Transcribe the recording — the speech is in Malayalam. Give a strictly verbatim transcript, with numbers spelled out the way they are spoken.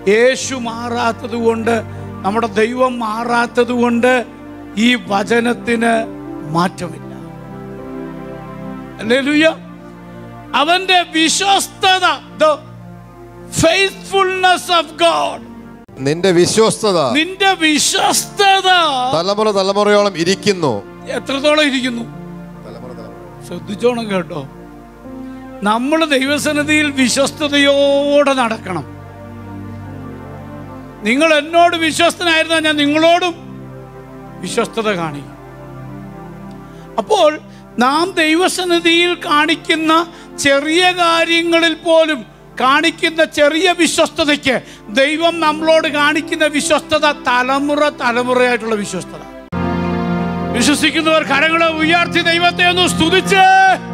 യേശു മാറാത്തത് കൊണ്ട്, നമ്മുടെ ദൈവം മാറാത്തത് കൊണ്ട് ഈ വചനത്തിന് മാറ്റമില്ല. ഹല്ലേലൂയ. അവന്റെ വിശ്വസ്തത, the faithfulness of God, നിന്റെ വിശ്വസ്തത നിന്റെ വിശ്വസ്തത തലമുറ തലമുറയോളം ഇരിക്കുന്നു. എത്രത്തോളം ഇരിക്കുന്നു? ശ്രദ്ധിച്ചോണം കേട്ടോ. നമ്മൾ ദൈവസന്നിധിയിൽ വിശ്വസ്തയോടെ നടക്കണം. നിങ്ങൾ എന്നോട് വിശ്വസ്തനായിരുന്നാൽ ഞാൻ നിങ്ങളോടും വിശ്വസ്തത കാണിക്കും. അപ്പോൾ നാം ദൈവസന്നിധിയിൽ കാണിക്കുന്ന ചെറിയ കാര്യങ്ങളിൽ പോലും കാണിക്കുന്ന ചെറിയ വിശ്വസ്തതയ്ക്ക് ദൈവം നമ്മളോട് കാണിക്കുന്ന വിശ്വസ്തത തലമുറ തലമുറയായിട്ടുള്ള വിശ്വസ്തത. വിശ്വസിക്കുന്നവർ കരങ്ങളെ ഉയർത്തി ദൈവത്തെ ഒന്ന് സ്തുതിച്ച്